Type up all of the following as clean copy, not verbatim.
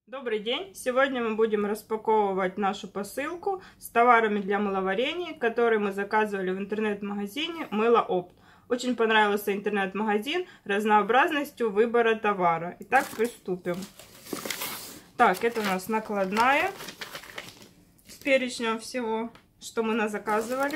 Добрый день! Сегодня мы будем распаковывать нашу посылку с товарами для мыловарения, которые мы заказывали в интернет-магазине Мыло Опт. Очень понравился интернет-магазин разнообразностью выбора товара. Итак, приступим. Так, это у нас накладная с перечнем всего, что мы заказывали.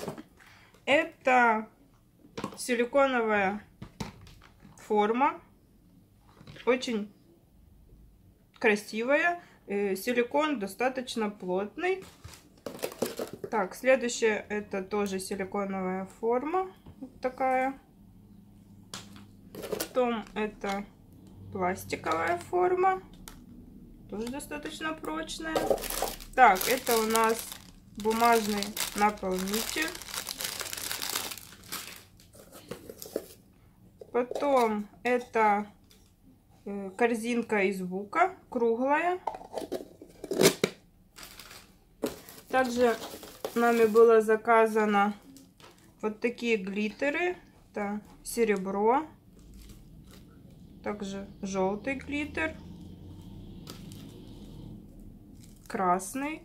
Это силиконовая форма, очень красивая, силикон достаточно плотный. Так, следующее это тоже силиконовая форма, вот такая. Потом это пластиковая форма, тоже достаточно прочная. Так, это у нас бумажный наполнитель. Потом это корзинка из бука, круглая. Также нами было заказано вот такие глиттеры. Это серебро. Также желтый глиттер. Красный.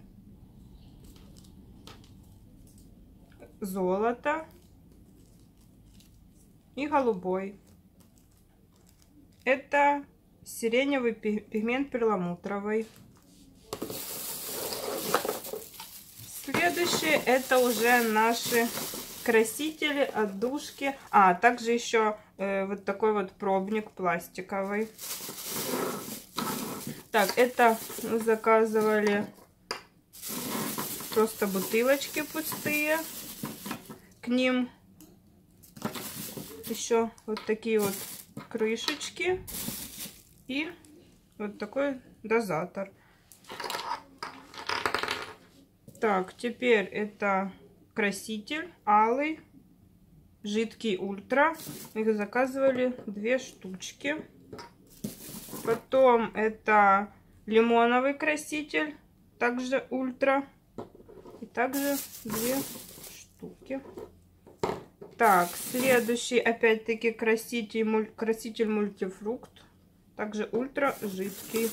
Золото. И голубой. Это сиреневый пигмент перламутровый. Следующие это уже наши красители, отдушки. А также еще вот такой вот пробник пластиковый. Так, это мы заказывали просто бутылочки пустые. К ним еще вот такие вот крышечки и вот такой дозатор. Так, теперь это краситель алый, жидкий ультра. Их заказывали 2 штучки. Потом это лимоновый краситель, также ультра. И также 2 штуки. Так, следующий опять-таки краситель мультифрукт. Также ультра жидкий.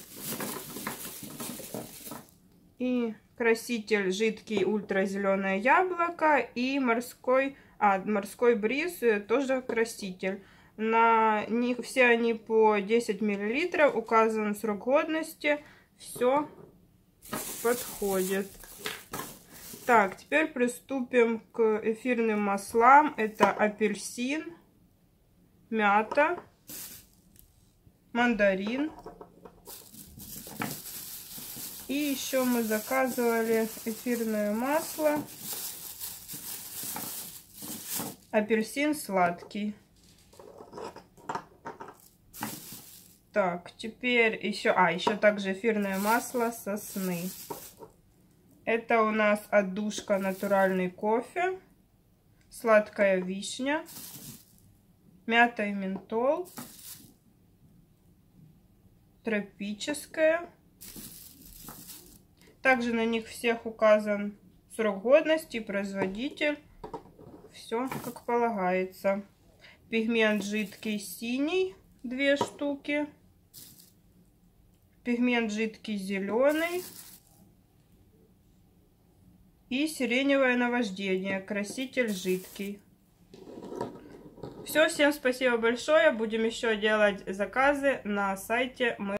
И краситель жидкий ультра зеленое яблоко. И морской бриз тоже краситель. На них все они по 10 мл. Указан срок годности. Все подходит. Так, теперь приступим к эфирным маслам. Это апельсин, мята, мандарин. И еще мы заказывали эфирное масло. Апельсин сладкий. Так, теперь еще также эфирное масло сосны. Это у нас отдушка натуральный кофе, сладкая вишня, мята и ментол, тропическая. Также на них всех указан срок годности, производитель. Все как полагается. Пигмент жидкий синий 2 штуки. Пигмент жидкий зеленый. И сиреневое наваждение, краситель жидкий. Все, всем спасибо большое. Будем еще делать заказы на сайте